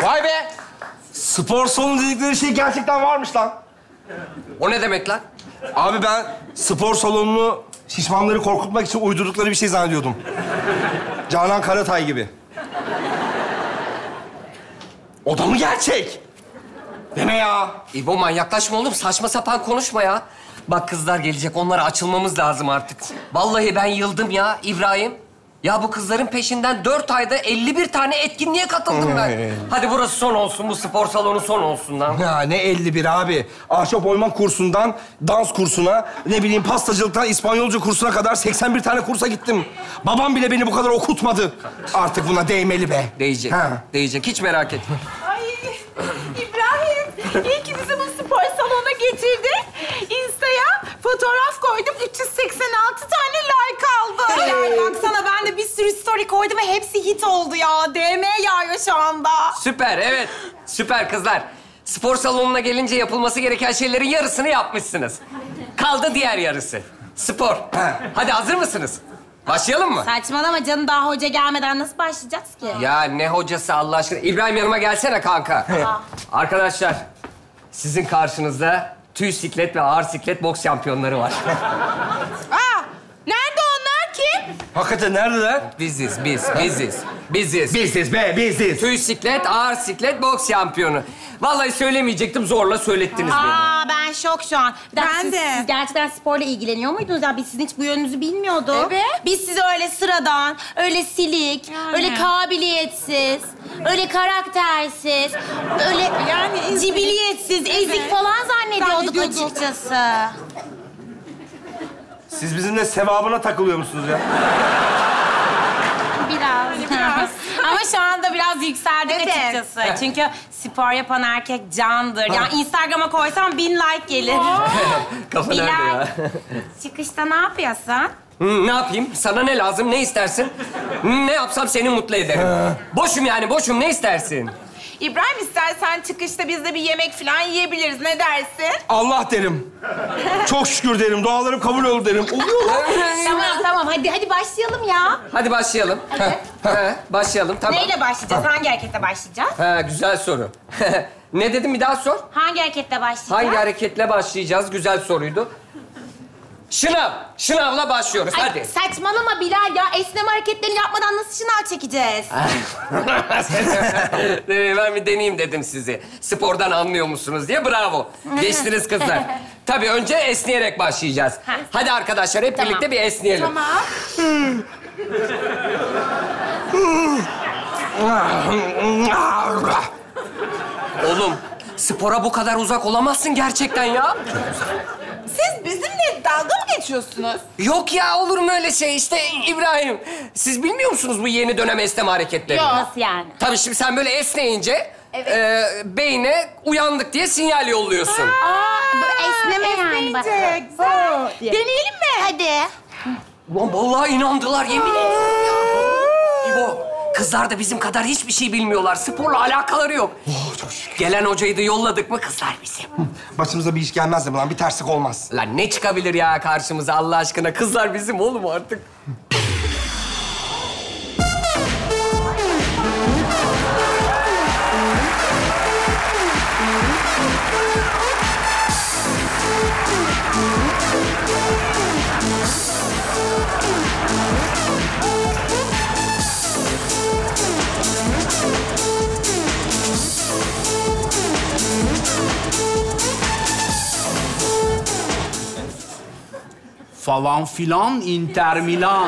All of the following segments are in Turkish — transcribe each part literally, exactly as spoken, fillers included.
Vay be! Spor salonu dedikleri şey gerçekten varmış lan. O ne demek lan? Abi ben spor salonunu şişmanları korkutmak için uydurdukları bir şey zannediyordum. Canan Karatay gibi. O da mı gerçek? Deme ya. İbo manyaklaşma oğlum. Saçma sapan konuşma ya. Bak kızlar gelecek. Onlara açılmamız lazım artık. Vallahi ben yıldım ya İbrahim. Ya bu kızların peşinden dört ayda elli bir tane etkinliğe katıldım ben. Hadi burası son olsun. Bu spor salonu son olsun lan. Ya ne elli bir abi. Ahşap oyma kursundan dans kursuna, ne bileyim pastacılıktan İspanyolca kursuna kadar seksen bir tane kursa gittim. Babam bile beni bu kadar okutmadı. Artık buna değmeli be. Değecek. Ha. Değecek. Hiç merak etme. Ay İbrahim, iyi ki bizi bu spor salonuna getirdin. Insta'ya fotoğraf koydum, üç yüz seksen altı tane like aldı. Yani baksana ben de bir sürü story koydum ve hepsi hit oldu ya. D M yağıyor şu anda. Süper, evet. Süper kızlar. Spor salonuna gelince yapılması gereken şeylerin yarısını yapmışsınız. Kaldı diğer yarısı. Spor. Hadi hazır mısınız? Başlayalım mı? Saçmalama canım, daha hoca gelmeden nasıl başlayacağız ki? Ya ne hocası Allah aşkına. İbrahim yanıma gelsene kanka. Arkadaşlar, sizin karşınızda tüy siklet ve ağır siklet boks şampiyonları var. Aa, nerede onlar, kim? Hakikaten neredeler? Biziz, biz, biziz. Biziz. Biziz be, biziz. Tüy siklet, ağır siklet boks şampiyonu. Vallahi söylemeyecektim, zorla söylettiniz beni. Aa ben şok şu an. Bir dakika, Ben siz, de. siz gerçekten sporla ilgileniyor muydunuz ya? Biz sizin hiç bu yönünüzü bilmiyorduk. Evet. Biz sizi öyle sıradan, öyle silik, Yani. öyle kabiliyetsiz, öyle karaktersiz, öyle Yani cibiliyetsiz, ezik falan zannediyorduk Zannediyorduk. açıkçası. Siz bizimle sevabına takılıyor musunuz ya? Biraz. biraz. Ama şu anda biraz yükseldik Evet. açıkçası. Çünkü spor yapan erkek candır. Yani Instagram'a koysam bin like gelir. Kafa nerede Bilal, ya? çıkışta ne yapıyorsun? Hı, ne yapayım? Sana ne lazım? Ne istersin? Ne yapsam seni mutlu ederim. Boşum yani, boşum. Ne istersin? İbrahim, istersen çıkışta biz de bir yemek falan yiyebiliriz. Ne dersin? Allah derim. Çok şükür derim. Dualarım kabul olur derim. Oluyor lan. Tamam tamam, hadi hadi başlayalım ya. Hadi başlayalım. Hadi. He, başlayalım, tamam. Neyle başlayacağız? Hangi hareketle başlayacağız? Ha, güzel soru. Ne dedim, bir daha sor. Hangi hareketle başlayacağız? Hangi hareketle başlayacağız? Güzel soruydu. Şınav. Şınavla başlıyoruz. Ay, Hadi. saçmalama Bilal ya. Esneme hareketlerini yapmadan nasıl şınav çekeceğiz? Ben bir deneyeyim dedim sizi. Spordan anlıyor musunuz diye. Bravo. Geçtiniz kızlar. Tabii önce esneyerek başlayacağız. Hadi arkadaşlar hep Tamam. birlikte bir esneyelim. Tamam. Oğlum, spora bu kadar uzak olamazsın gerçekten ya. Siz bizimle dalga mı geçiyorsunuz? Yok ya, olur mu öyle şey? İşte İbrahim, siz bilmiyor musunuz bu yeni dönem esneme hareketlerini? Yok. Nasıl yani? Tabii şimdi sen böyle esneyince Evet. e, beyne uyandık diye sinyal yolluyorsun. Aa, bu esneme yani. Bak. Esneyince, güzel. Deneyelim mi? Hadi. Ulan vallahi inandılar, yemin ediyorum ya. İbo, kızlar da bizim kadar hiçbir şey bilmiyorlar. Sporla alakaları yok. Oh, çok şükür. Gelen hocayı da yolladık mı kızlar bizim? Başımıza bir iş gelmez de lan. Bir terslik olmaz. Lan ne çıkabilir ya karşımıza Allah aşkına? Kızlar bizim oğlum artık. Falan filan Inter Milan.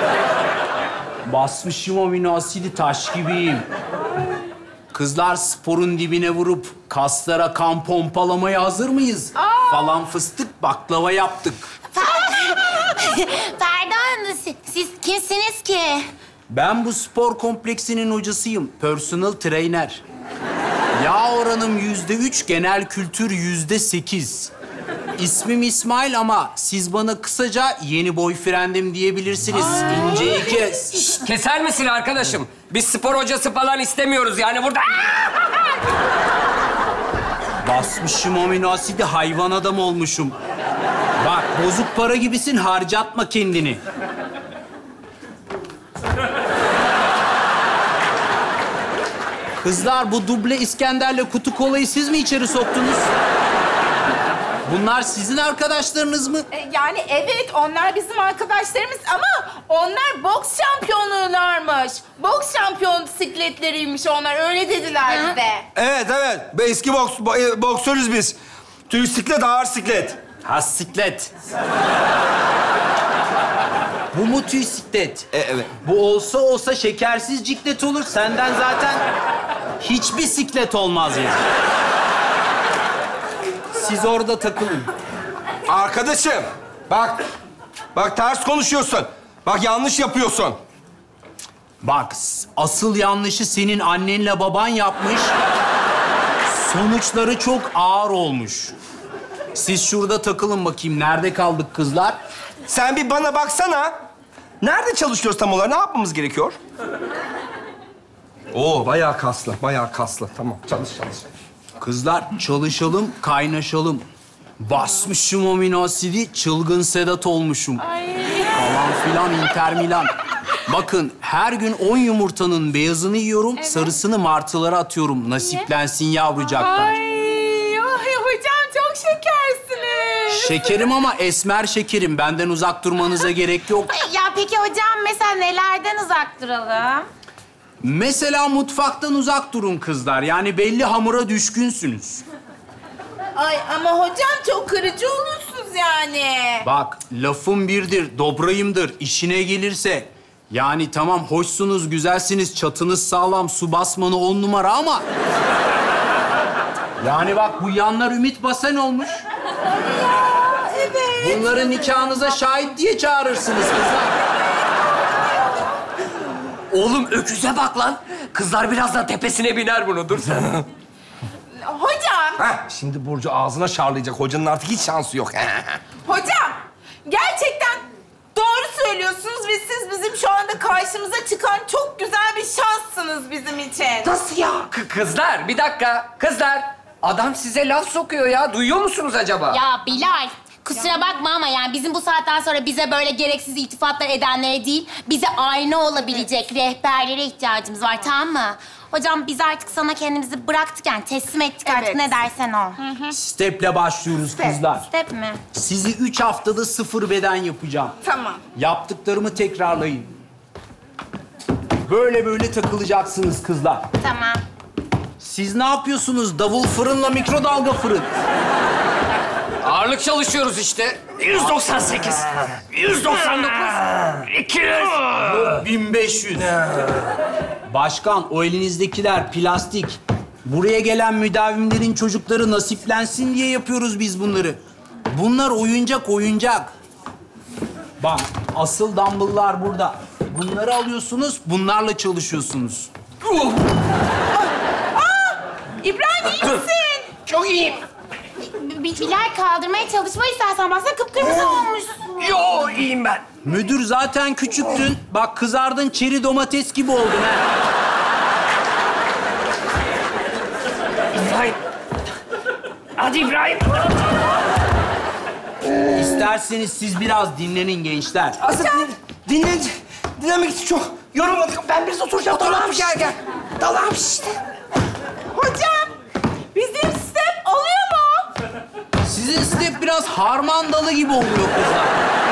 Basmışım amino asidi taş gibiyim. Kızlar sporun dibine vurup kaslara kan pompalamaya hazır mıyız? Falan fıstık baklava yaptık. Pardon, siz, siz kimsiniz ki? Ben bu spor kompleksinin hocasıyım. Personal trainer. Yağ oranım yüzde üç, genel kültür yüzde sekiz. İsmim İsmail ama siz bana kısaca yeni boyfriendim diyebilirsiniz. İnceyi kes. Keser misin arkadaşım? Biz spor hocası falan istemiyoruz yani burada. Basmışım amino asidi, hayvan adam olmuşum. Bak, bozuk para gibisin, harcatma kendini. Kızlar bu duble İskender'le kutu kolayı siz mi içeri soktunuz? Bunlar sizin arkadaşlarınız mı? E, Yani evet, onlar bizim arkadaşlarımız ama onlar boks şampiyonlarmış. Boks şampiyon bisikletleriymiş onlar, öyle dediler bize. Evet, evet. Eski boks, bo- boksörüz biz. Tüy siklet, ağır siklet. Ha siklet. Bu mu tüy siklet? E, evet. Bu olsa olsa şekersiz ciklet olur. Senden zaten hiçbir siklet olmaz yani. Siz orada takılın. Arkadaşım, bak. Bak ters konuşuyorsun. Bak yanlış yapıyorsun. Bak, asıl yanlışı senin annenle baban yapmış. Sonuçları çok ağır olmuş. Siz şurada takılın bakayım. Nerede kaldık kızlar? Sen bir bana baksana. Nerede çalışıyoruz tam olarak? Ne yapmamız gerekiyor? Oo, bayağı kaslı, bayağı kaslı. Tamam, çalış, çalış. Kızlar çalışalım, kaynaşalım. Basmışım o minasidi, çılgın Sedat olmuşum. Falan filan Inter Milan. Bakın her gün on yumurtanın beyazını yiyorum, sarısını martılara atıyorum. Nasiplensin yavrucaklar. Ay, ay hocam çok şekersiniz. Şekerim ama esmer şekerim. Benden uzak durmanıza gerek yok. Ya peki hocam mesela nelerden uzak duralım? Mesela mutfaktan uzak durun kızlar. Yani belli hamura düşkünsünüz. Ay ama hocam çok kırıcı olursunuz yani. Bak, lafım birdir, dobrayımdır. İşine gelirse... Yani tamam, hoşsunuz, güzelsiniz, çatınız sağlam, su basmanı on numara ama... Yani bak, bu yanlar Ümit Basen olmuş. Evet. Bunları nikahınıza şahit diye çağırırsınız kızlar. Oğlum öküze bak lan. Kızlar birazdan tepesine biner bunu. Dur sen. Hocam, Heh, şimdi Burcu ağzına şarlayacak. Hocanın artık hiç şansı yok. hocam gerçekten doğru söylüyorsunuz ve siz bizim şu anda karşımıza çıkan çok güzel bir şanssınız bizim için. Nasıl ya? K- kızlar bir dakika. Kızlar. Adam size laf sokuyor ya. Duyuyor musunuz acaba? Ya Bilal, kusura bakma ama yani bizim bu saatten sonra bize böyle gereksiz iltifatlar edenlere değil, bize ayna olabilecek rehberlere ihtiyacımız var, tamam mı? Hocam biz artık sana kendimizi bıraktık yani teslim ettik artık, Evet. ne dersen o. Step'le başlıyoruz kızlar. Step mi? Sizi üç haftada sıfır beden yapacağım. Tamam. Yaptıklarımı tekrarlayın. Böyle böyle takılacaksınız kızlar. Tamam. Siz ne yapıyorsunuz? Davul fırınla mikrodalga fırın. Ağırlık çalışıyoruz işte. yüz doksan sekiz. yüz doksan dokuz. iki yüz. bin beş yüz. Başkan, o elinizdekiler plastik. Buraya gelen müdavimlerin çocukları nasiplensin diye yapıyoruz biz bunları. Bunlar oyuncak, oyuncak. Bak, asıl dumbbell'lar burada. Bunları alıyorsunuz, bunlarla çalışıyorsunuz. İbrahim iyi misin? Çok iyiyim. B- Bilal kaldırmaya çalışma istersen, baksana kıpkırmızı olmuşsun. Yo iyiyim ben. Müdür zaten küçüktün. Bak kızardın, çeri domates gibi oldun ha. İbrahim. Hadi İbrahim. İsterseniz siz biraz dinlenin gençler. Aslında din, dinlen, dinlemek için çok yorulmadık. Ben biraz oturacağım. Tamam, gel gel. Tamam işte. Hocam, bizim step oluyor mu? Sizin step biraz harman dalı gibi oluyor kızlar.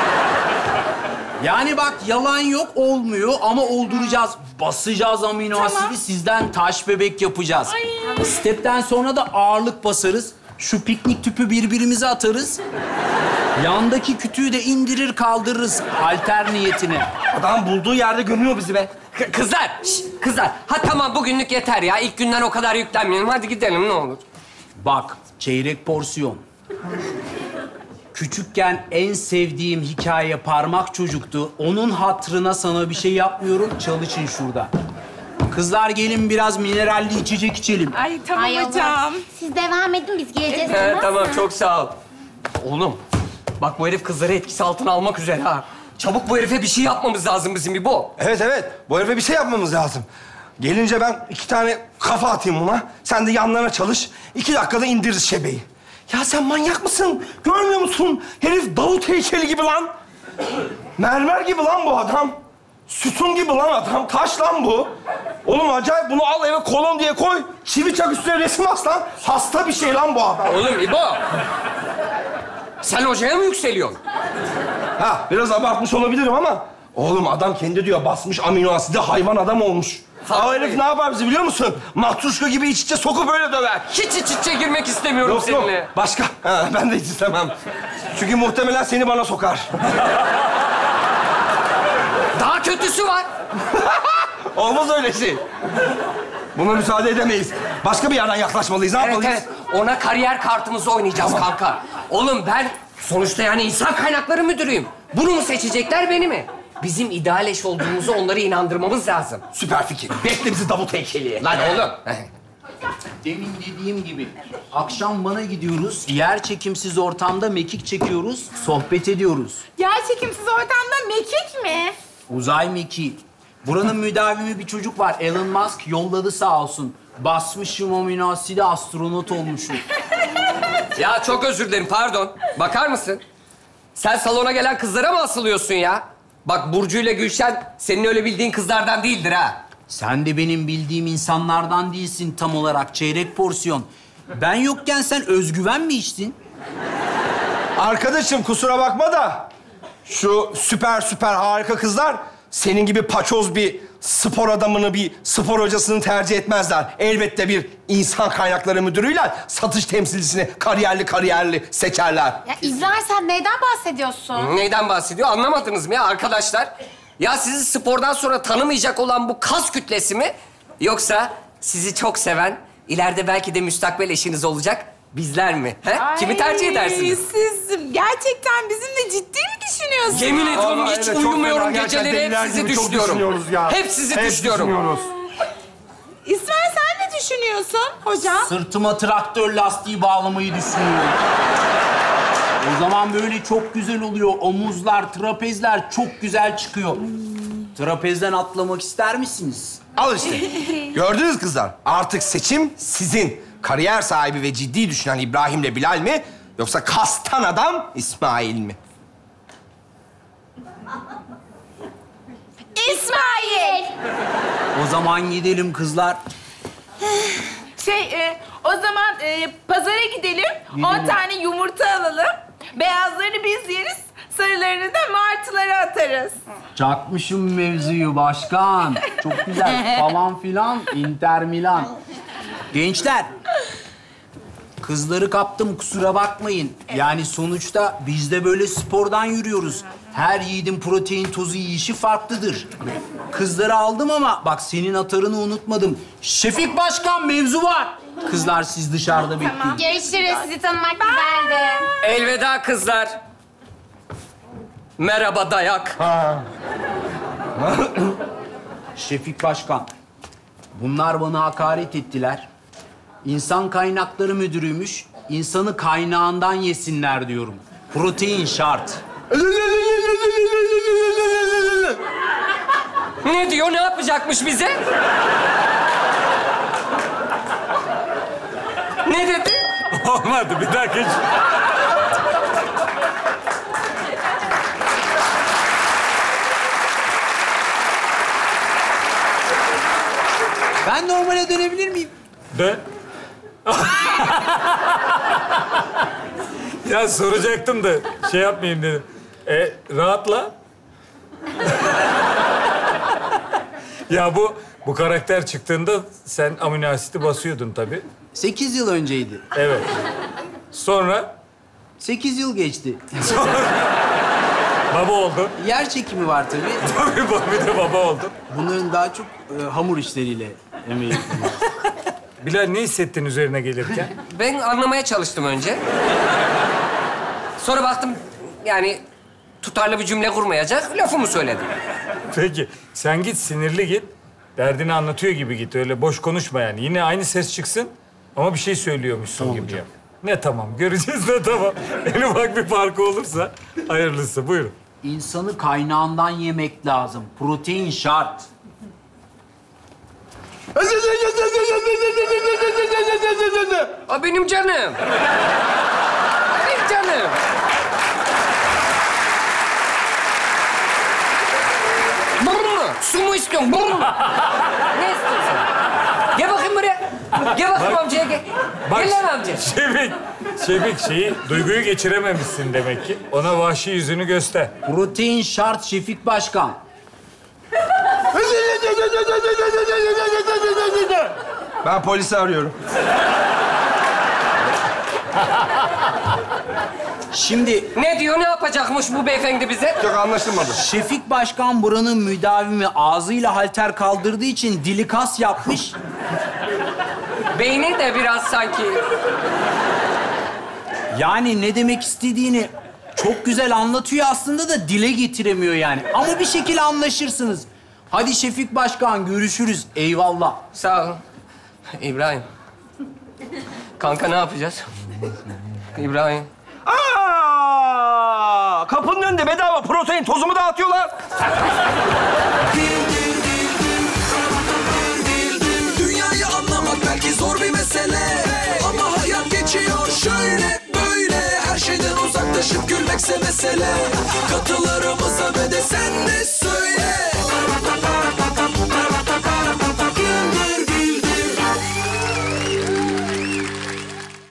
Yani bak, yalan yok, olmuyor ama olduracağız. Basacağız amino asidi, sizden taş bebek yapacağız. Stepten sonra da ağırlık basarız. Şu piknik tüpü birbirimize atarız. Yandaki kütüğü de indirir kaldırırız halter niyetine. Adam bulduğu yerde gömüyor bizi be. K- kızlar. Şş, kızlar. Ha tamam bugünlük yeter ya. İlk günden o kadar yüklenmeyelim. Hadi gidelim ne olur. Bak, çeyrek porsiyon. Küçükken en sevdiğim hikaye parmak çocuktu. Onun hatırına sana bir şey yapmıyorum. Çalışın şurada. Kızlar gelin biraz mineralli içecek içelim. Ay tamam Hay Allah. hocam. Siz devam edin, biz geleceğiz. He, tamam tamam mı? çok sağ ol. Oğlum bak bu herif kızları etkisi altına almak üzere ha. Çabuk bu herife bir şey yapmamız lazım bizim bir bu. Evet, evet. Bu herife bir şey yapmamız lazım. Gelince ben iki tane kafa atayım buna. Sen de yanlarına çalış. İki dakikada indiririz şebeyi. Ya sen manyak mısın? Görmüyor musun? Herif Davut heykeli gibi lan. Mermer gibi lan bu adam. Sütun gibi lan adam. Taş lan bu. Oğlum acayip. Bunu al eve kolon diye koy. Çivi çak üstüne resim as lan. Hasta bir şey lan bu adam. Oğlum İbo. Sen hocaya mı yükseliyorsun? Ha biraz abartmış olabilirim ama... Oğlum adam kendi diyor basmış amino asidi hayvan adam olmuş. Ha, o herif ne yapar bizi biliyor musun? Matruşka gibi iç içe sokup böyle döver. Hiç iç içe girmek istemiyorum Yok seninle. yok. Başka. Ha, ben de hiç istemem. Çünkü muhtemelen seni bana sokar. Daha kötüsü var. Olmaz öyle şey. Buna müsaade edemeyiz. Başka bir yerden yaklaşmalıyız. Ne Evet yapmalıyız? evet. Ona kariyer kartımızı oynayacağız kanka. Oğlum ben sonuçta yani insan kaynakları müdürüyüm. Bunu mu seçecekler beni mi? Bizim ideal eş olduğumuzu onları inandırmamız lazım. Süper fikir. Bekle bizi davut heykeliye. Lan oğlum. Demin dediğim gibi akşam bana gidiyoruz. Yer çekimsiz ortamda mekik çekiyoruz. Sohbet ediyoruz. Yer çekimsiz ortamda mekik mi? Uzay mekiği. Buranın müdavimi bir çocuk var. Elon Musk yolladı sağ olsun. Basmışım amino asidi astronot olmuşum. Ya çok özür dilerim pardon. Bakar mısın? Sen salona gelen kızlara mı asılıyorsun ya? Bak Burcu ile Gülşen senin öyle bildiğin kızlardan değildir ha. Sen de benim bildiğim insanlardan değilsin tam olarak. Çeyrek porsiyon. Ben yokken sen özgüven mi içtin? Arkadaşım kusura bakma da... Şu süper süper harika kızlar... Senin gibi paçoz bir spor adamını, bir spor hocasını tercih etmezler. Elbette bir insan kaynakları müdürüyle satış temsilcisini kariyerli kariyerli seçerler. Ya İbrahim sen neyden bahsediyorsun? Neyden bahsediyor anlamadınız mı ya arkadaşlar? Ya sizi spordan sonra tanımayacak olan bu kas kütlesi mi? Yoksa sizi çok seven, ileride belki de müstakbel eşiniz olacak bizler mi? He? Kimi tercih edersiniz? Siz gerçekten bizimle ciddi mi düşünüyorsunuz? Yemin ediyorum Vallahi hiç evet, çok uyumuyorum fena. Gerçekten geceleri. deliler Hep sizi gibi çok düşünüyorum. düşünüyoruz ya. Hep sizi Hep düşünüyorum. düşünüyoruz. İsmail sen ne düşünüyorsun hocam? Sırtıma traktör lastiği bağlamayı düşünüyorum. O zaman böyle çok güzel oluyor. Omuzlar, trapezler çok güzel çıkıyor. Trapezden atlamak ister misiniz? Al işte. Gördünüz kızlar. Artık seçim sizin. Kariyer sahibi ve ciddi düşünen İbrahim'le Bilal mi? Yoksa kastan adam İsmail mi? İsmail! O zaman gidelim kızlar. Şey, e, o zaman e, pazara gidelim. On tane yumurta alalım. Beyazlarını biz yeriz, sarılarını da martılara atarız. Çakmışım mevzuyu başkan. Çok güzel falan filan. Inter Milan. Gençler. Kızları kaptım kusura bakmayın. Yani sonuçta biz de böyle spordan yürüyoruz. Her yiğidin protein tozu yiyişi farklıdır. Kızları aldım ama bak senin atarını unutmadım. Şefik Başkan mevzu var. Kızlar siz dışarıda bekleyin. Görüşürüz. Sizi tanımak güzeldi. Elveda kızlar. Merhaba dayak. Şefik Başkan, bunlar bana hakaret ettiler. İnsan kaynakları müdürüymüş, insanı kaynağından yesinler diyorum. Protein şart. Ne diyor? Ne yapacakmış bize? Ne dedi? Olmadı bir dakika. Ben normale dönebilir miyim? Dön. Ya soracaktım da şey yapmayayım dedim. E, rahatla. Ya bu bu karakter çıktığında sen amino asiti basıyordun tabii. Sekiz yıl önceydi. Evet. Sonra Sekiz yıl geçti. baba oldun. Yer çekimi var tabii. Tabii baba bir de baba oldun. Bunların daha çok e, hamur işleriyle emeği. Bilal ne hissettin üzerine gelirken? Ben anlamaya çalıştım önce. Sonra baktım yani tutarlı bir cümle kurmayacak. Lafımı söyledim. Peki sen git sinirli git. Derdini anlatıyor gibi git. Öyle boş konuşma yani. Yine aynı ses çıksın ama bir şey söylüyormuşsun Tamam gibi hocam. yap. Ne tamam göreceğiz ne tamam. En ufak bir farkı olursa hayırlısı buyurun. İnsanı kaynağından yemek lazım. Protein şart. O benim canım. Benim canım. Brrr. istiyorsun? Bunu mu? Ne istiyorsun? Gel bakayım buraya. Gel bakayım Bak. amcaya gel. Bak, Gel lan amca. Şefik, Şefik şeyi, duyguyu geçirememişsin demek ki. Ona vahşi yüzünü göster. Protein şart Şefik Başkan. Ben polisi arıyorum. Şimdi Ne diyor, ne yapacakmış bu beyefendi bize? Çok anlaşılmadı. Şefik Başkan buranın müdavimi ağzıyla halter kaldırdığı için dili kas yapmış. Beyni de biraz sanki... Yani ne demek istediğini çok güzel anlatıyor aslında da dile getiremiyor yani. Ama bir şekilde anlaşırsınız. Hadi Şefik Başkan görüşürüz. Eyvallah. Sağ ol. İbrahim. Kanka ne yapacağız? İbrahim. Aa, kapının önünde bedava protein tozumu dağıtıyorlar. Dünyayı anlamak belki zor bir mesele, ama hayat geçiyor şöyle böyle. Her şeyden uzaklaşıp gülmekse mesele. Katılarımıza ve de sen